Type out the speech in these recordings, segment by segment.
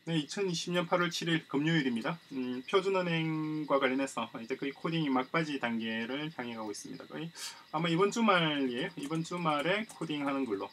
네, 2020년 8월 7일 금요일입니다. 표준은행과 관련해서 이제 거의 코딩이 막바지 단계를 향해 가고 있습니다. 거의 아마 이번 주말이에요. 이번 주말에 코딩하는 걸로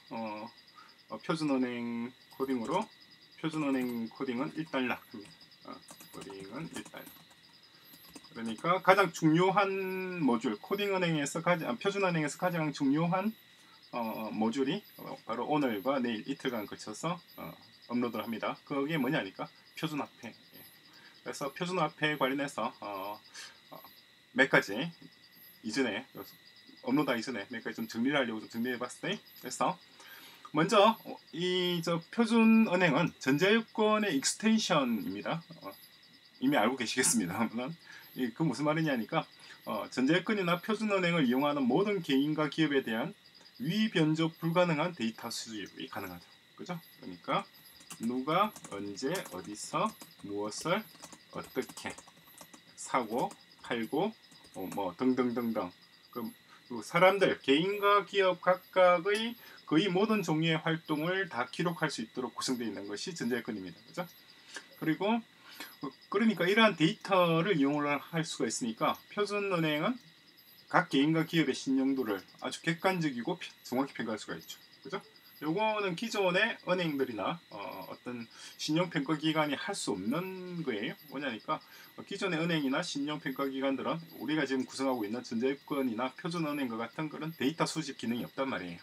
표준은행 코딩으로 표준은행 코딩은 1달러 합니다. 코딩은 1달러. 그러니까 가장 중요한 모듈 코딩은행에서 표준은행에서 가장 중요한 모듈이 바로 오늘과 내일 이틀간 거쳐서 업로드를 합니다. 그게 뭐냐니까 표준화폐. 그래서 표준화폐 관련해서 몇 가지 이전에 업로드하기 전에 몇 가지 좀 정리를 하려고 좀 정리해봤을 때, 그래서 먼저 이 표준은행은 전자요건의 익스텐션입니다. 이미 알고 계시겠습니다만 그 무슨 말이냐니까 전자요건이나 표준은행을 이용하는 모든 개인과 기업에 대한 위변조 불가능한 데이터 수집이 가능하죠. 그죠? 그러니까 누가 언제 어디서 무엇을 어떻게 사고 팔고 뭐 등등등등 그 사람들 개인과 기업 각각의 거의 모든 종류의 활동을 다 기록할 수 있도록 구성되어 있는 것이 전자요건입니다. 그죠? 그리고 그러니까 이러한 데이터를 이용을 할 수가 있으니까 표준은행은 각 개인과 기업의 신용도를 아주 객관적이고 정확히 평가할 수가 있죠. 그죠? 요거는 기존의 은행들이나 어떤 신용평가기관이 할 수 없는 거예요. 뭐냐니까 기존의 은행이나 신용평가기관들은 우리가 지금 구성하고 있는 전자요건이나 표준은행과 같은 그런 데이터 수집 기능이 없단 말이에요.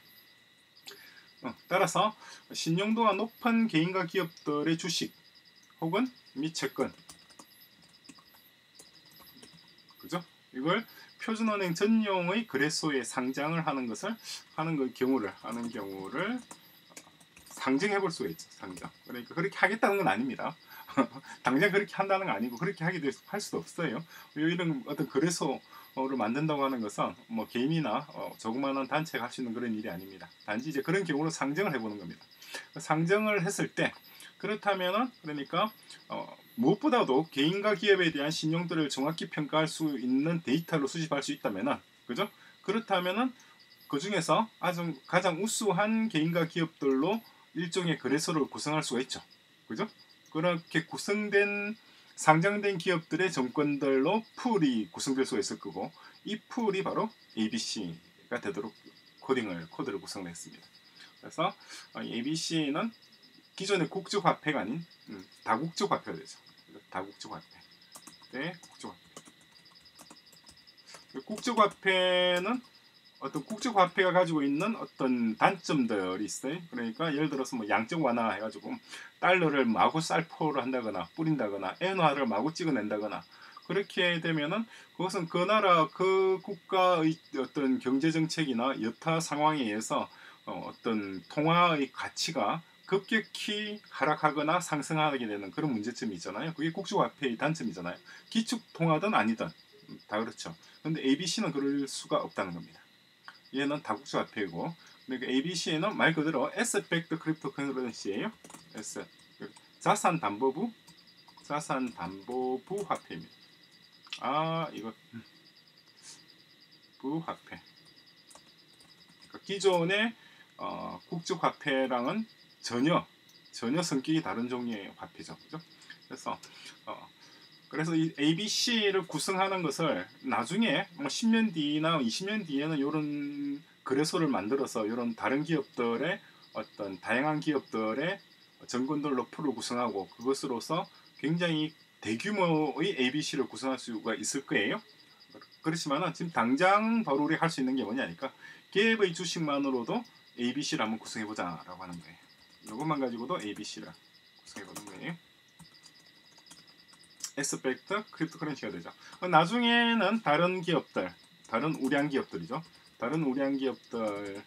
따라서 신용도가 높은 개인과 기업들의 주식 혹은 및 채권, 그죠? 이걸 표준은행 전용의 거래소에 상장을 하는 경우를 상정해 볼 수가 있죠. 상정. 그러니까 그렇게 하겠다는 건 아닙니다. 당장 그렇게 한다는 건 아니고 그렇게 할 수도 없어요. 이런 어떤 거래소를 만든다고 하는 것은 뭐 개인이나 조그마한 단체가 할 수 있는 그런 일이 아닙니다. 단지 이제 그런 경우로 상정을 해보는 겁니다. 상정을 했을 때 그렇다면은 그러니까 무엇보다도 개인과 기업에 대한 신용도를 정확히 평가할 수 있는 데이터를 수집할 수 있다면은, 그죠? 그렇다면은 그 중에서 아주 가장 우수한 개인과 기업들로 일종의 거래소를 구성할 수가 있죠. 그죠? 그렇게 상장된 기업들의 정권들로 풀이 구성될 수가 있을 거고, 이 풀이 바로 ABC가 되도록 코드를 구성했습니다. 그래서 ABC는 기존의 국제화폐가 아닌 다국제화폐가 되죠. 다국제화폐. 네, 국제화폐. 국제화폐는 어떤 국제화폐가 가지고 있는 어떤 단점들이 있어요. 그러니까 예를 들어서 뭐 양적 완화 해가지고 달러를 마구 살포를 한다거나 뿌린다거나 엔화를 마구 찍어낸다거나 그렇게 되면은 그것은 그 나라 그 국가의 어떤 경제 정책이나 여타 상황에 의해서 어떤 통화의 가치가 급격히 하락하거나 상승하게 되는 그런 문제점이 있잖아요. 그게 국제화폐의 단점이잖아요. 기축통화든 아니든 다 그렇죠. 근데 ABC는 그럴 수가 없다는 겁니다. 얘는 다국제화폐이고, 그러니까 ABC는 말 그대로 Asset Backed Cryptocurrency예요. 자산담보부 화폐입니다. 이거 부화폐. 그러니까 기존의 국제화폐랑은 전혀 성격이 다른 종류의 화폐죠. 그죠? 그래서 이 ABC를 구성하는 것을 나중에 10년 뒤나 20년 뒤에는 이런 거래소를 만들어서 이런 다른 기업들의 어떤 다양한 기업들의 정권들로 풀을 구성하고 그것으로서 굉장히 대규모의 ABC를 구성할 수가 있을 거예요. 그렇지만 지금 당장 바로 우리 할 수 있는 게 뭐냐니까 기업의 주식만으로도 ABC를 한번 구성해보자 라고 하는 거예요. 이것만 가지고도 ABC를 구성해보는 거예요. 에스펙트 크립토커런시가 되죠. 나중에는 다른 우량 기업들이죠. 다른 우량 기업들의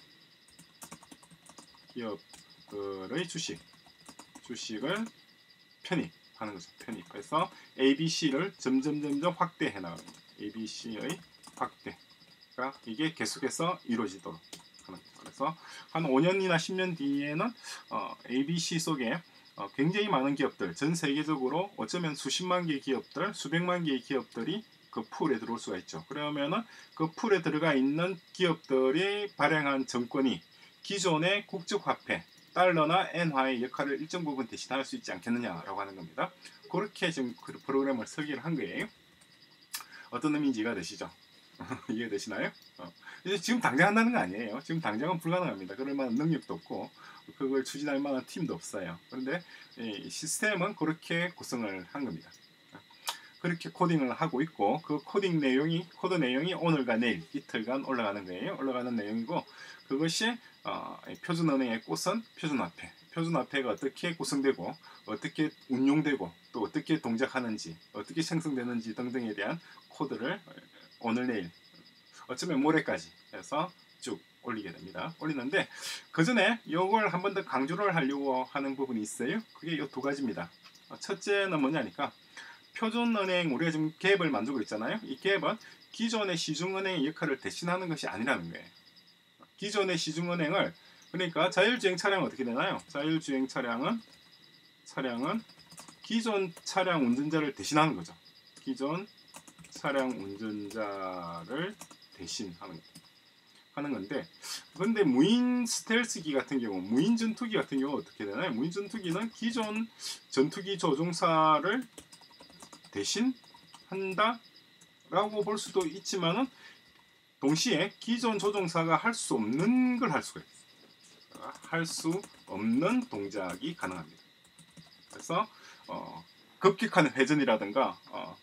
주식을 편입하는 거죠. 편입해서 ABC를 점점 확대해 나가는 거예요. ABC의 확대가 이게 계속해서 이루어지도록 하는 거죠. 그래서 한 5년이나 10년 뒤에는 ABC 속에 굉장히 많은 기업들, 전 세계적으로 어쩌면 수십만 개의 기업들, 수백만 개의 기업들이 그 풀에 들어올 수가 있죠. 그러면은 그 풀에 들어가 있는 기업들이 발행한 정권이 기존의 국제화폐, 달러나 엔화의 역할을 일정 부분 대신할 수 있지 않겠느냐라고 하는 겁니다. 그렇게 지금 그 프로그램을 설계를 한 거예요. 어떤 의미인지 이해가 되시죠? 이해되시나요? 지금 당장 한다는 거 아니에요. 지금 당장은 불가능합니다. 그럴 만한 능력도 없고 그걸 추진할 만한 팀도 없어요. 그런데 이 시스템은 그렇게 구성을 한 겁니다. 그렇게 코딩을 하고 있고 그 코드 내용이 오늘과 내일 이틀간 올라가는 거예요. 올라가는 내용이고 그것이 표준은행의 꽃은 표준화폐. 표준화폐가 어떻게 구성되고 어떻게 운용되고 또 어떻게 동작하는지 어떻게 생성되는지 등등에 대한 코드를 오늘 내일 어쩌면 모레까지 해서 쭉 올리게 됩니다. 올리는데 그 전에 이걸 한 번 더 강조를 하려고 하는 부분이 있어요. 그게 이 두 가지입니다. 첫째는 뭐냐니까 표준은행 우리가 지금 갭을 만들고 있잖아요. 이 갭은 기존의 시중은행의 역할을 대신하는 것이 아니라는 거예요. 기존의 시중은행을 그러니까 자율주행 차량은 어떻게 되나요? 자율주행 차량은 기존 차량 운전자를 대신하는 거죠. 기존 차량 운전자를 대신하는 건데 근데 무인 스텔스기 같은 경우 무인 전투기 같은 경우 어떻게 되나요? 무인 전투기는 기존 전투기 조종사를 대신한다 라고 볼 수도 있지만은 동시에 기존 조종사가 할 수 없는 걸 할 수가 있어요. 할 수 없는 동작이 가능합니다. 그래서 급격한 회전이라든가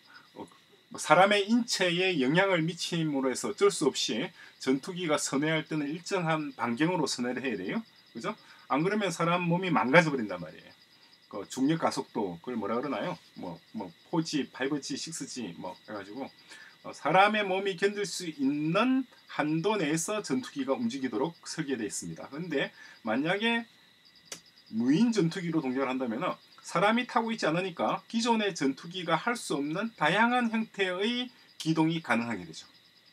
사람의 인체에 영향을 미침으로 해서 어쩔 수 없이 전투기가 선회할 때는 일정한 반경으로 선회를 해야 돼요. 그죠? 안 그러면 사람 몸이 망가져 버린단 말이에요. 그 중력 가속도 그걸 뭐라 그러나요? 뭐 4G, 5G, 6G 뭐 해가지고 사람의 몸이 견딜 수 있는 한도 내에서 전투기가 움직이도록 설계되어 있습니다. 그런데 만약에 무인 전투기로 동작을 한다면 사람이 타고 있지 않으니까 기존의 전투기가 할 수 없는 다양한 형태의 기동이 가능하게 되죠.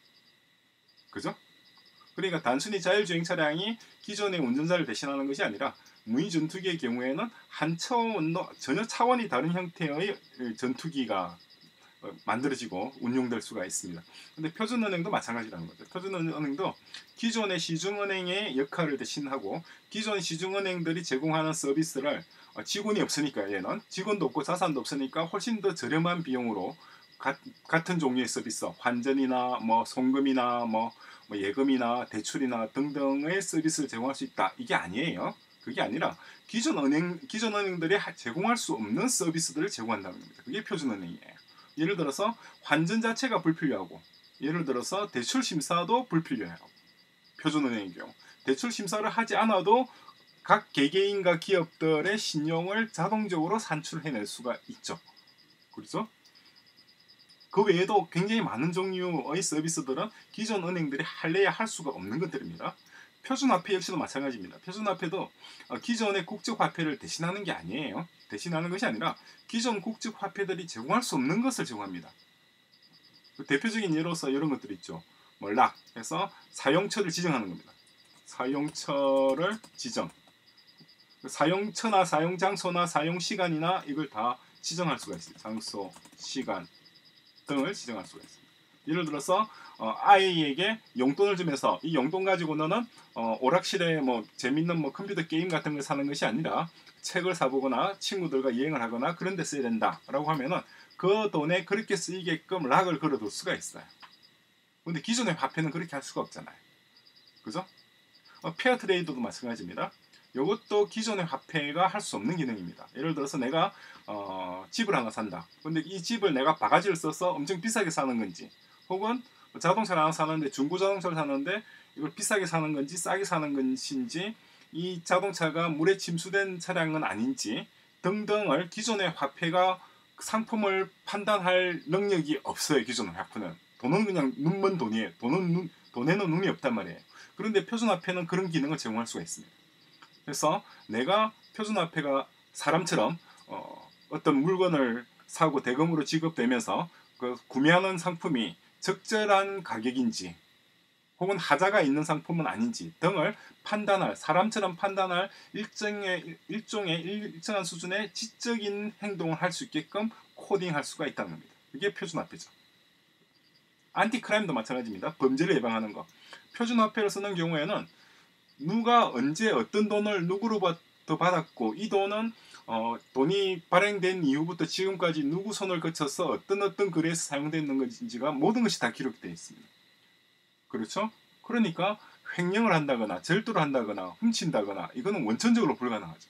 그죠? 그러니까 단순히 자율주행 차량이 기존의 운전자를 대신하는 것이 아니라 무인 전투기의 경우에는 한 차원도 전혀 차원이 다른 형태의 전투기가 만들어지고 운용될 수가 있습니다. 근데 표준은행도 마찬가지라는 거죠. 표준은행도 기존의 시중은행의 역할을 대신하고 기존 시중은행들이 제공하는 서비스를 직원이 없으니까 얘는 직원도 없고 자산도 없으니까 훨씬 더 저렴한 비용으로 같은 종류의 서비스 환전이나 뭐 송금이나 뭐 예금이나 대출이나 등등의 서비스를 제공할 수 있다. 이게 아니에요. 그게 아니라 기존 은행들이 제공할 수 없는 서비스들을 제공한다는 겁니다. 그게 표준은행이에요. 예를 들어서 환전 자체가 불필요하고 예를 들어서 대출 심사도 불필요해요. 표준은행의 경우 대출 심사를 하지 않아도 각 개개인과 기업들의 신용을 자동적으로 산출해낼 수가 있죠. 그렇죠? 그 외에도 굉장히 많은 종류의 서비스들은 기존 은행들이 할래야 할 수가 없는 것들입니다. 표준화폐 역시도 마찬가지입니다. 표준화폐도 기존의 국제화폐를 대신하는 게 아니에요. 대신하는 것이 아니라 기존 국제화폐들이 제공할 수 없는 것을 제공합니다. 대표적인 예로서 이런 것들이 있죠. 뭐 락 해서 사용처를 지정하는 겁니다. 사용처를 지정. 사용처나 사용장소나 사용시간이나 이걸 다 지정할 수가 있어요. 장소, 시간 등을 지정할 수가 있습니다. 예를 들어서 아이에게 용돈을 주면서 이 용돈 가지고 너는 오락실에 뭐 재밌는 뭐 컴퓨터 게임 같은 걸 사는 것이 아니라 책을 사보거나 친구들과 여행을 하거나 그런 데 써야 된다라고 하면은 그 돈에 그렇게 쓰이게끔 락을 걸어둘 수가 있어요. 근데 기존의 화폐는 그렇게 할 수가 없잖아요. 그죠? 페어 트레이드도 마찬가지입니다. 이것도 기존의 화폐가 할 수 없는 기능입니다. 예를 들어서 내가 집을 하나 산다. 근데 이 집을 내가 바가지를 써서 엄청 비싸게 사는 건지 혹은 자동차를 하나 사는데 중고 자동차를 사는데 이걸 비싸게 사는 건지 싸게 사는 것인지 이 자동차가 물에 침수된 차량은 아닌지 등등을 기존의 화폐가 상품을 판단할 능력이 없어요. 기존의 화폐는. 돈은 그냥 눈먼 돈이에요. 돈에는 눈이 없단 말이에요. 그런데 표준화폐는 그런 기능을 제공할 수가 있습니다. 그래서 내가 표준화폐가 사람처럼 어떤 물건을 사고 대금으로 지급되면서 그 구매하는 상품이 적절한 가격인지 혹은 하자가 있는 상품은 아닌지 등을 판단할 사람처럼 판단할 일정한 수준의 지적인 행동을 할 수 있게끔 코딩할 수가 있다는 겁니다. 이게 표준화폐죠. 안티크라임도 마찬가지입니다. 범죄를 예방하는 것. 표준화폐를 쓰는 경우에는 누가 언제 어떤 돈을 누구로부터 언제부터 받았고 이 돈은 돈이 발행된 이후부터 지금까지 누구 손을 거쳐서 어떤 거래에서 사용되는 건지가 모든 것이 다 기록되어 있습니다. 그렇죠? 그러니까 횡령을 한다거나 절도를 한다거나 훔친다거나 이거는 원천적으로 불가능하죠.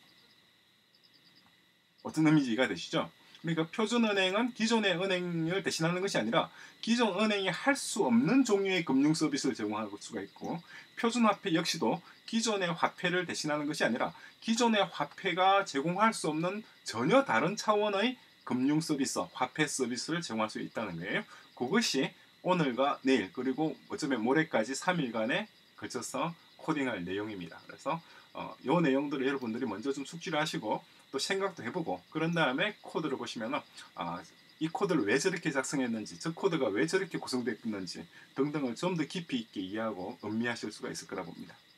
어떤 의미인지 이해가 되시죠? 그러니까 표준은행은 기존의 은행을 대신하는 것이 아니라 기존 은행이 할 수 없는 종류의 금융 서비스를 제공할 수가 있고, 표준화폐 역시도 기존의 화폐를 대신하는 것이 아니라 기존의 화폐가 제공할 수 없는 전혀 다른 차원의 금융 서비스, 화폐 서비스를 제공할 수 있다는 거예요. 그것이 오늘과 내일 그리고 어쩌면 모레까지 3일간에 걸쳐서 코딩할 내용입니다. 그래서 이 내용들을 여러분들이 먼저 좀 숙지를 하시고 또 생각도 해보고, 그런 다음에 코드를 보시면은 이 코드를 왜 저렇게 작성했는지, 저 코드가 왜 저렇게 구성됐는지 등등을 좀 더 깊이 있게 이해하고 음미하실 수가 있을 거라 봅니다.